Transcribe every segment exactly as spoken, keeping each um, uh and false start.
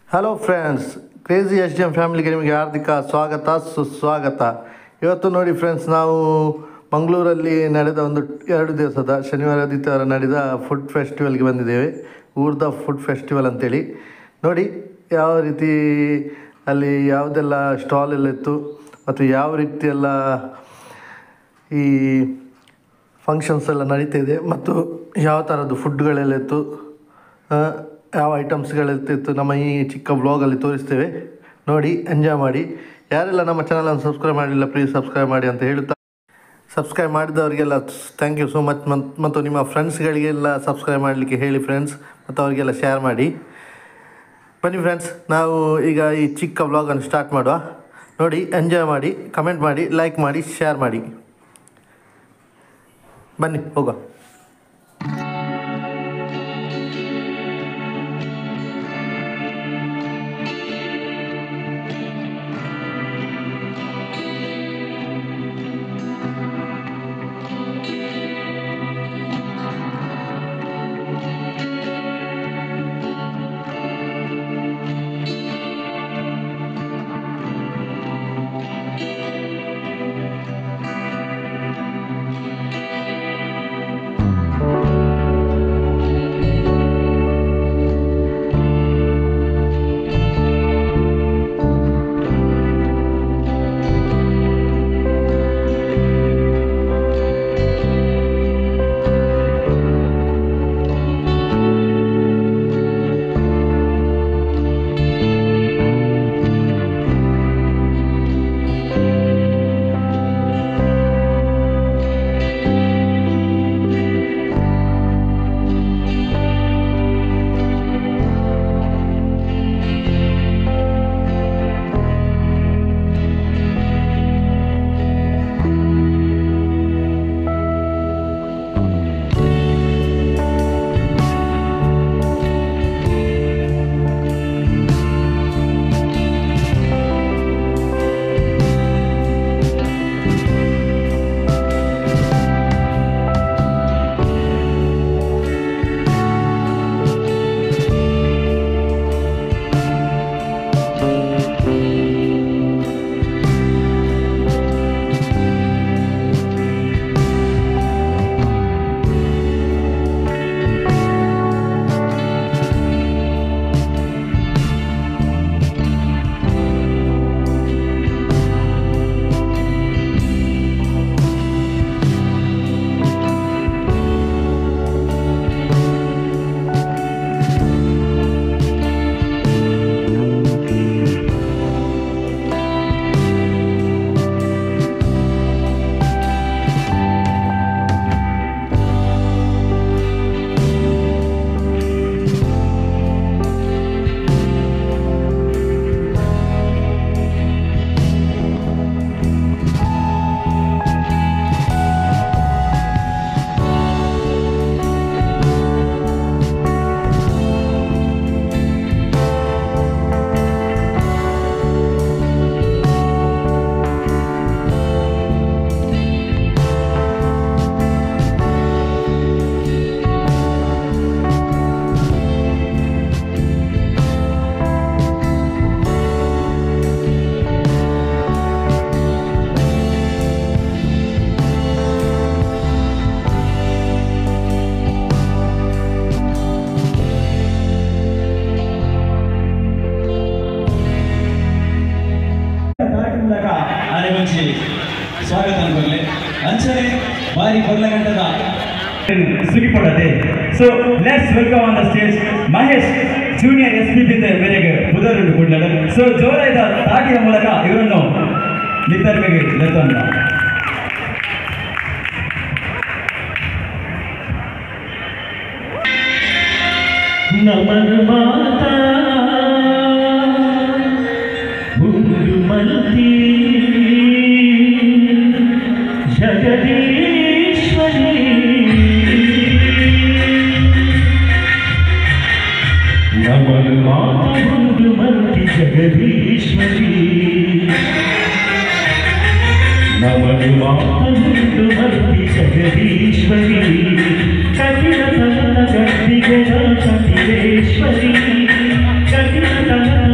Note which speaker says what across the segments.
Speaker 1: Hello friends, crazy S D M ಫ್ಯಾಮಿಲಿಗೆ ನಿಮಗೆ ಹಾರ್ದಿಕ ಸ್ವಾಗತ ಸುಸ್ವಾಗತ. ಇವತ್ತು ನೋಡಿ ಫ್ರೆಂಡ್ಸ್, ನಾವು ಮಂಗಳೂರಲ್ಲಿ ನಡೆದ ಒಂದು ಎರಡು ದಿವಸದ ಶನಿವಾರ ಆದಿತ್ಯವಾರ ನಡೆದ ಫುಡ್ ಫೆಸ್ಟಿವಲ್ಗೆ ಬಂದಿದ್ದೇವೆ. ಊರ್ಧ ಫುಡ್ ಫೆಸ್ಟಿವಲ್ ಅಂತೇಳಿ. ನೋಡಿ ಯಾವ ರೀತಿ ಅಲ್ಲಿ ಯಾವುದೆಲ್ಲ ಸ್ಟಾಲ್ ಎಲ್ಲ ಇತ್ತು ಮತ್ತು ಯಾವ ರೀತಿಯೆಲ್ಲ ಈ ಫಂಕ್ಷನ್ಸ್ ಎಲ್ಲ ನಡೀತಾ ಇದೆ ಮತ್ತು ಯಾವ ಥರದ್ದು ಫುಡ್ಗಳೆಲ್ಲ ಇತ್ತು, ಯಾವ ಐಟಮ್ಸ್ಗಳಿರ್ತಿತ್ತು ನಮ್ಮ ಈ ಚಿಕ್ಕ ವ್ಲಾಗಲ್ಲಿ ತೋರಿಸ್ತೇವೆ. ನೋಡಿ, ಎಂಜಾಯ್ ಮಾಡಿ. ಯಾರೆಲ್ಲ ನಮ್ಮ ಚಾನಲನ್ನು ಸಬ್ಸ್ಕ್ರೈಬ್ ಮಾಡಲಿಲ್ಲ ಪ್ಲೀಸ್ ಸಬ್ಸ್ಕ್ರೈಬ್ ಮಾಡಿ ಅಂತ ಹೇಳುತ್ತಾ, ಸಬ್ಸ್ಕ್ರೈಬ್ ಮಾಡಿದವರಿಗೆಲ್ಲ ಥ್ಯಾಂಕ್ ಯು ಸೋ ಮಚ್. ಮತ್ತು ನಿಮ್ಮ ಫ್ರೆಂಡ್ಸ್ಗಳಿಗೆಲ್ಲ ಸಬ್ಸ್ಕ್ರೈಬ್ ಮಾಡಲಿಕ್ಕೆ ಹೇಳಿ ಫ್ರೆಂಡ್ಸ್, ಮತ್ತು ಅವರಿಗೆಲ್ಲ ಶೇರ್ ಮಾಡಿ. ಬನ್ನಿ ಫ್ರೆಂಡ್ಸ್, ನಾವು ಈಗ ಈ ಚಿಕ್ಕ ವ್ಲಾಗನ್ನು ಸ್ಟಾರ್ಟ್ ಮಾಡುವ. ನೋಡಿ, ಎಂಜಾಯ್ ಮಾಡಿ, ಕಮೆಂಟ್ ಮಾಡಿ, ಲೈಕ್ ಮಾಡಿ, ಶೇರ್ ಮಾಡಿ. ಬನ್ನಿ ಹೋಗುವ.
Speaker 2: ಸ್ವಾಗತ ಅನ್ಕೊಳ್ಳಿ ಅಂಚನೆ ಬಾರಿ ಕೊಲ್ಲಗಂಟದ ಸುಗಿಪಡದೆ. So let's welcome on the stage Mahesh junior S P ಬಿದ್ದ ಮೇರೆಗೆ ಬುಧರುಂಡು ಕೊಂಡರು. ಸೊ ಜೋರಾದ ತಾಟಿಯ ಮೂಲಕ ಇವರನ್ನು ನಿತ್ತರ್ಮೆಗೆ ನೆತ್ತೋಣ. ನಮನ ಮಾತಾ ಮುಂದು ಮಲ್ತಿ ಜಗದೀಶ್ವರಿ ನಮನ ಮಾತಾ ಮುಂದು ಮಲ್ತಿ ಜಗದೀಶ್ವರಿ ನಮನ ಮಾತಾ ಮುಂದು ಮಲ್ತಿ ಜಗದೀಶ್ವರಿ ಕಠಿಣ ತನದ ಗಟ್ಟಿಗೆ ಕಠಿಣೇಶ್ವರಿ ಕಠಿಣ ತನದ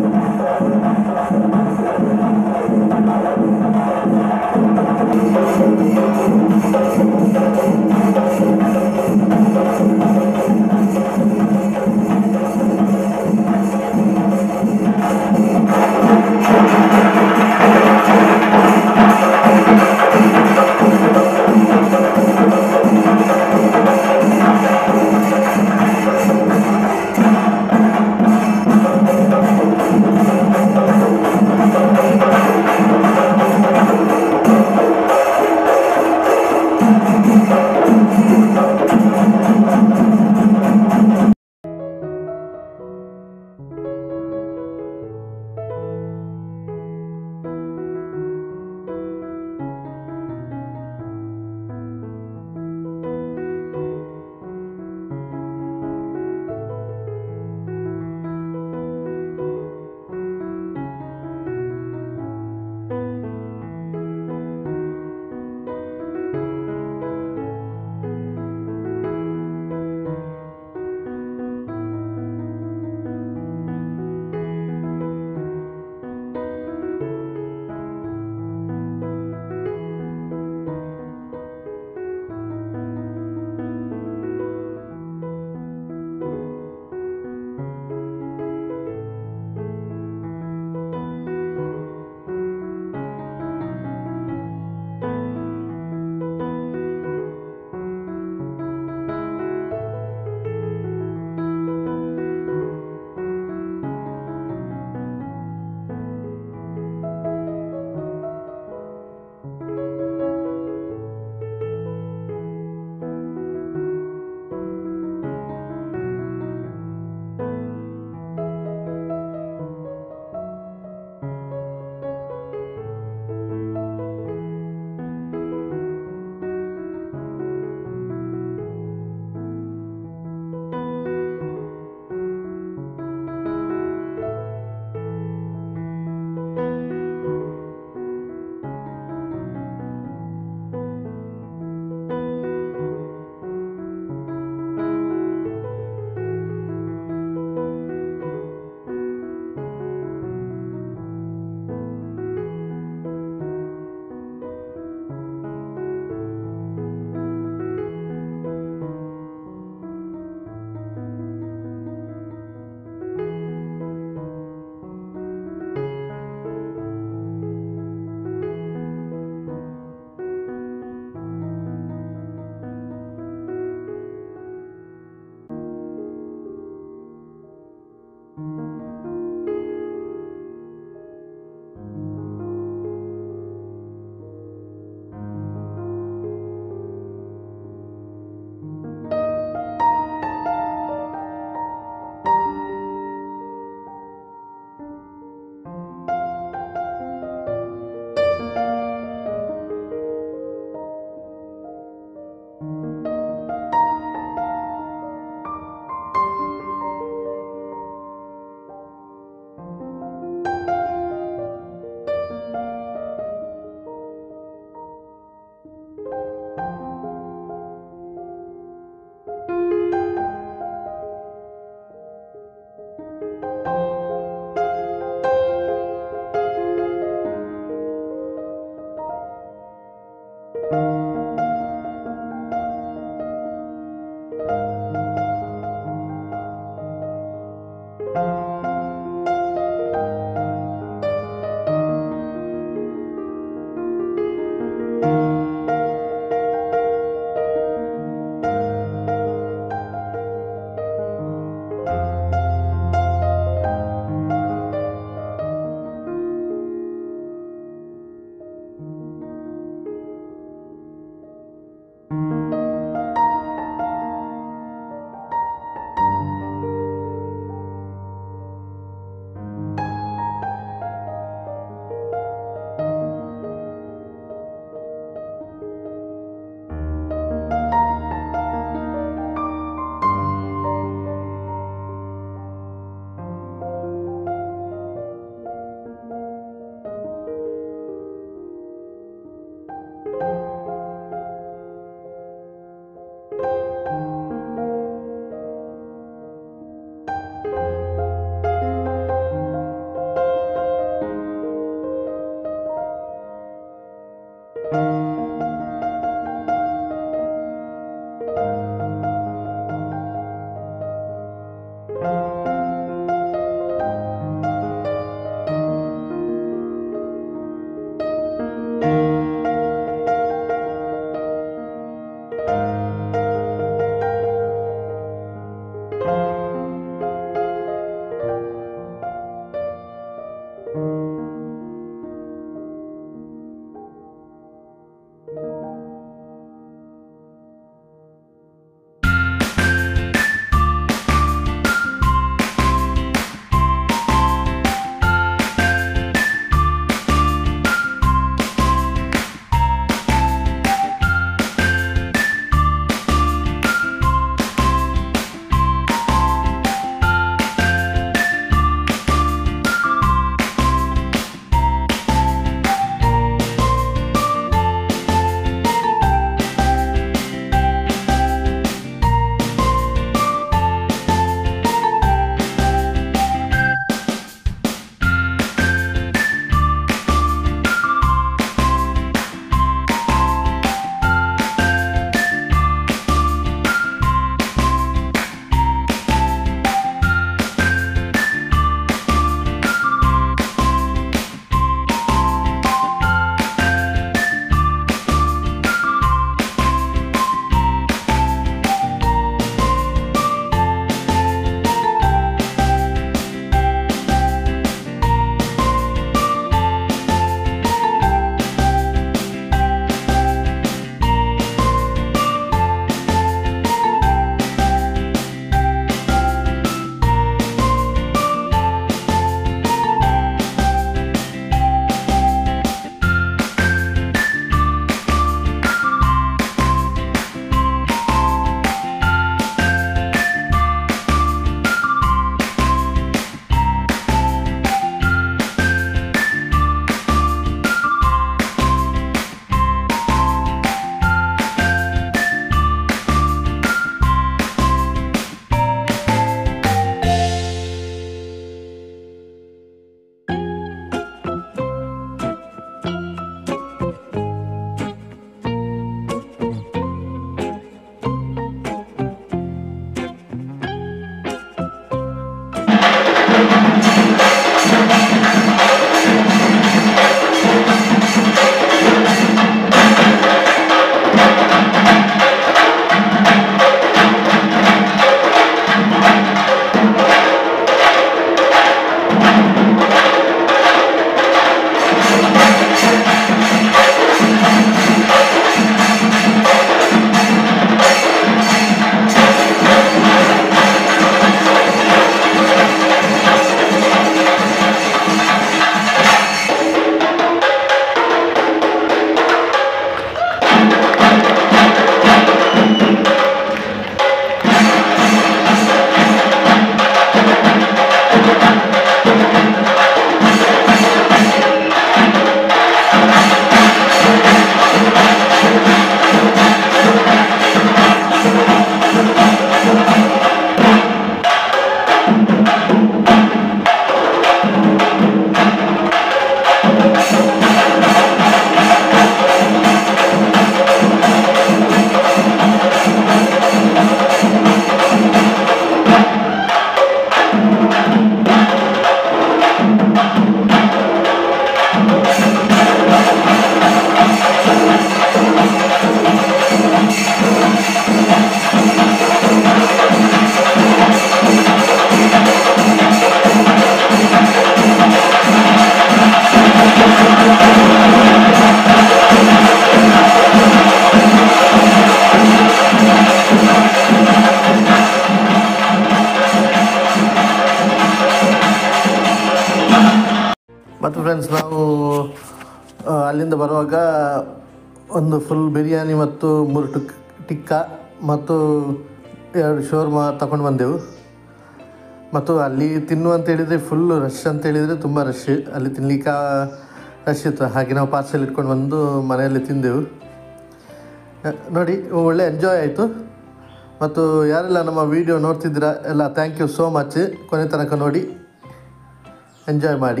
Speaker 1: ಮತ್ತು ಫ್ರೆಂಡ್ಸ್ ನಾವು ಆ, ಅಲ್ಲಿಂದ ಬರುವಾಗ ಒಂದು ಫುಲ್ ಬಿರಿಯಾನಿ ಮತ್ತು ಮೂರು ಟಿಕ್ ಟಿಕ್ಕಾ ಮತ್ತು ಎರಡು ಶೋರ್ಮಾ ತಗೊಂಡು ಬಂದೆವು. ಮತ್ತು ಅಲ್ಲಿ ತಿನ್ನು ಅಂತ ಹೇಳಿದರೆ ಫುಲ್ ರಶ್ ಅಂತ ಹೇಳಿದರೆ ತುಂಬ ರಶ್, ಅಲ್ಲಿ ತಿನ್ನಲಿಕ್ಕೆ ರಶ್ ಇತ್ತು. ಹಾಗೆ ನಾವು ಪಾರ್ಸೆಲ್ ಇಟ್ಕೊಂಡು ಬಂದು ಮನೆಯಲ್ಲಿ ತಿಂದೆವು. ನೋಡಿ ಒಳ್ಳೆ ಎಂಜಾಯ್ ಆಯಿತು. ಮತ್ತು ಯಾರೆಲ್ಲ ನಮ್ಮ ವಿಡಿಯೋ ನೋಡ್ತಿದ್ದೀರಾ ಎಲ್ಲ ಥ್ಯಾಂಕ್ ಯು ಸೋ ಮಚ್. ಕೊನೆ ತನಕ ನೋಡಿ ಎಂಜಾಯ್ ಮಾಡಿ.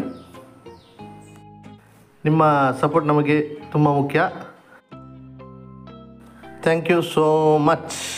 Speaker 1: ನಿಮ್ಮ ಸಪೋರ್ಟ್ ನಮಗೆ ತುಂಬ ಮುಖ್ಯ. Thank you so much.